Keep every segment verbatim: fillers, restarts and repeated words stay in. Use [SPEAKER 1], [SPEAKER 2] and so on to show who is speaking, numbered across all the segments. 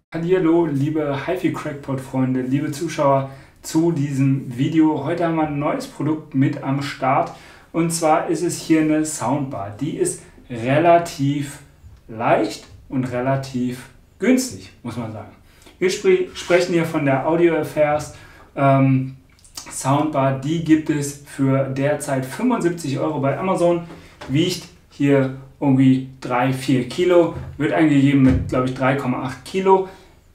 [SPEAKER 1] Hallihallo, liebe HiFi-Crackpot-Freunde, liebe Zuschauer zu diesem Video. Heute haben wir ein neues Produkt mit am Start und zwar ist es hier eine Soundbar. Die ist relativ leicht und relativ günstig, muss man sagen. Wir spre sprechen hier von der Audio Affairs ähm, Soundbar. Die gibt es für derzeit fünfundsiebzig Euro bei Amazon, wiegt hier irgendwie drei bis vier Kilo, wird angegeben mit, glaube ich, drei Komma acht Kilo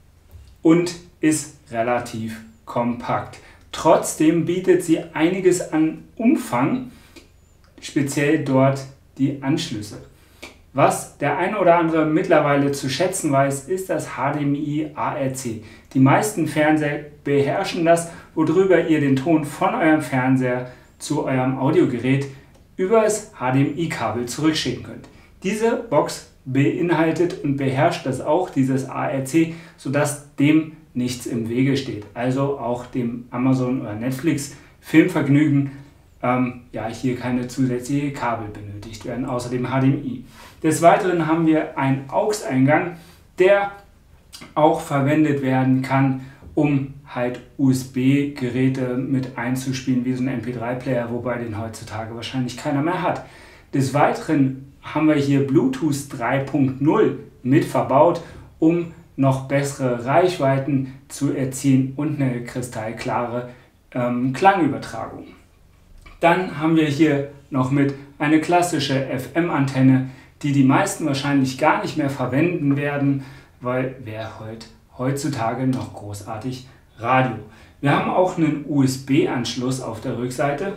[SPEAKER 1] und ist relativ kompakt. Trotzdem bietet sie einiges an Umfang, speziell dort die Anschlüsse. Was der eine oder andere mittlerweile zu schätzen weiß, ist das H D M I A R C. Die meisten Fernseher beherrschen das, worüber ihr den Ton von eurem Fernseher zu eurem Audiogerät über das H D M I-Kabel zurückschicken könnt. Diese Box beinhaltet und beherrscht das auch, dieses A R C, sodass dem nichts im Wege steht. Also auch dem Amazon oder Netflix Filmvergnügen ähm, ja, hier keine zusätzliche Kabel benötigt werden, außer dem H D M I. Des Weiteren haben wir einen A U X-Eingang, der auch verwendet werden kann, um halt U S B-Geräte mit einzuspielen, wie so ein M P drei Player, wobei den heutzutage wahrscheinlich keiner mehr hat. Des Weiteren haben wir hier Bluetooth drei Punkt null mit verbaut, um noch bessere Reichweiten zu erzielen und eine kristallklare ähm, Klangübertragung. Dann haben wir hier noch mit eine klassische F M-Antenne, die die meisten wahrscheinlich gar nicht mehr verwenden werden, weil wer heut, heutzutage noch großartig Radio. Wir haben auch einen U S B-Anschluss auf der Rückseite,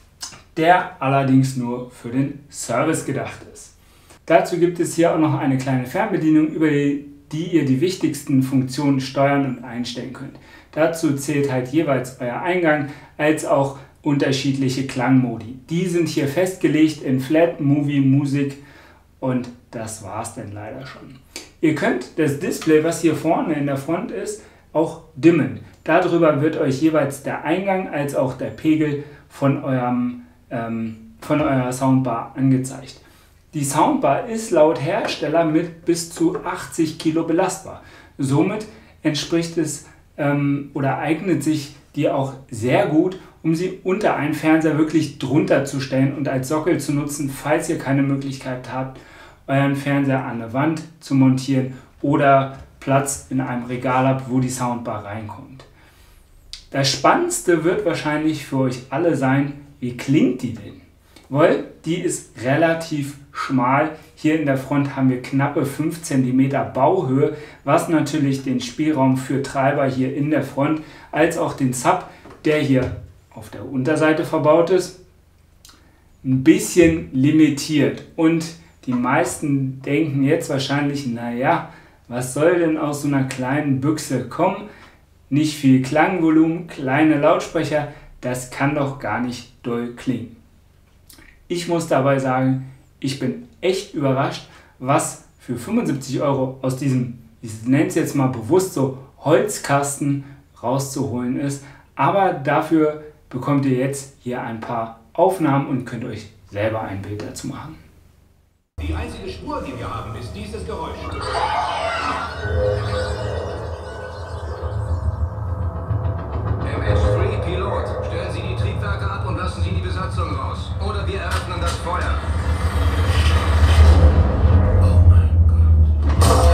[SPEAKER 1] der allerdings nur für den Service gedacht ist. Dazu gibt es hier auch noch eine kleine Fernbedienung, über die, die ihr die wichtigsten Funktionen steuern und einstellen könnt. Dazu zählt halt jeweils euer Eingang als auch unterschiedliche Klangmodi. Die sind hier festgelegt in Flat, Movie, Musik und das war's dann leider schon. Ihr könnt das Display, was hier vorne in der Front ist, auch dimmen. Darüber wird euch jeweils der Eingang als auch der Pegel von, eurem, ähm, von eurer Soundbar angezeigt. Die Soundbar ist laut Hersteller mit bis zu achtzig Kilo belastbar. Somit entspricht es ähm, oder eignet sich die auch sehr gut, um sie unter einen Fernseher wirklich drunter zu stellen und als Sockel zu nutzen, falls ihr keine Möglichkeit habt, euren Fernseher an der Wand zu montieren oder Platz in einem Regal habt, wo die Soundbar reinkommt. Das Spannendste wird wahrscheinlich für euch alle sein, wie klingt die denn? Weil die ist relativ schmal. Hier in der Front haben wir knappe fünf Zentimeter Bauhöhe, was natürlich den Spielraum für Treiber hier in der Front als auch den Sub, der hier auf der Unterseite verbaut ist, ein bisschen limitiert. Und die meisten denken jetzt wahrscheinlich, naja, was soll denn aus so einer kleinen Büchse kommen? Nicht viel Klangvolumen, kleine Lautsprecher, das kann doch gar nicht doll klingen. Ich muss dabei sagen, ich bin echt überrascht, was für fünfundsiebzig Euro aus diesem, ich nenne es jetzt mal bewusst so, Holzkasten rauszuholen ist. Aber dafür bekommt ihr jetzt hier ein paar Aufnahmen und könnt euch selber ein Bild dazu machen.
[SPEAKER 2] Die einzige Spur, die wir haben, ist dieses Geräusch. M S drei Pilot, stellen Sie die Triebwerke ab und lassen Sie die Besatzung raus. Oder wir eröffnen das Feuer. Oh mein Gott.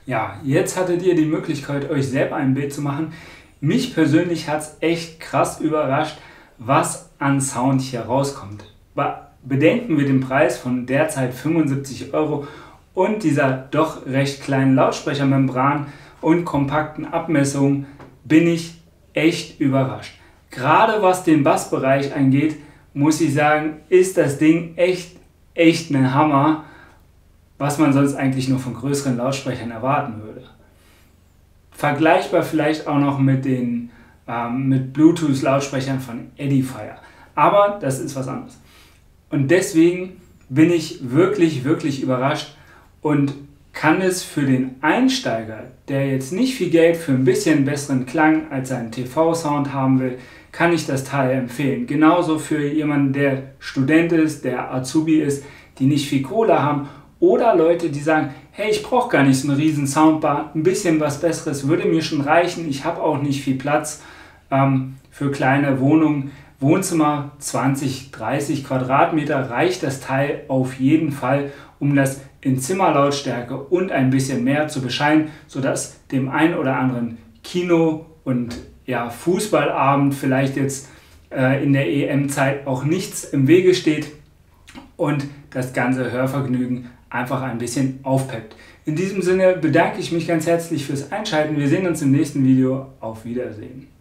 [SPEAKER 1] Ja, jetzt hattet ihr die Möglichkeit, euch selber ein Bild zu machen. Mich persönlich hat es echt krass überrascht, was an Sound hier rauskommt. Bedenken wir den Preis von derzeit fünfundsiebzig Euro und dieser doch recht kleinen Lautsprechermembran und kompakten Abmessungen, bin ich echt überrascht. Gerade was den Bassbereich angeht, muss ich sagen, ist das Ding echt, echt ein Hammer, was man sonst eigentlich nur von größeren Lautsprechern erwarten würde. Vergleichbar vielleicht auch noch mit den ähm, mit Bluetooth-Lautsprechern von Edifier. Aber das ist was anderes. Und deswegen bin ich wirklich, wirklich überrascht und kann es für den Einsteiger, der jetzt nicht viel Geld für ein bisschen besseren Klang als einen T V-Sound haben will, kann ich das Teil empfehlen. Genauso für jemanden, der Student ist, der Azubi ist, die nicht viel Kohle haben, oder Leute, die sagen, hey, ich brauche gar nicht so eine riesen Soundbar, ein bisschen was Besseres würde mir schon reichen, ich habe auch nicht viel Platz ähm, für kleine Wohnungen. Wohnzimmer zwanzig, dreißig Quadratmeter reicht das Teil auf jeden Fall, um das in Zimmerlautstärke und ein bisschen mehr zu bescheinen, sodass dem einen oder anderen Kino- und ja, Fußballabend vielleicht jetzt äh, in der E M-Zeit auch nichts im Wege steht und das ganze Hörvergnügen einfach ein bisschen aufpeppt. In diesem Sinne bedanke ich mich ganz herzlich fürs Einschalten. Wir sehen uns im nächsten Video. Auf Wiedersehen.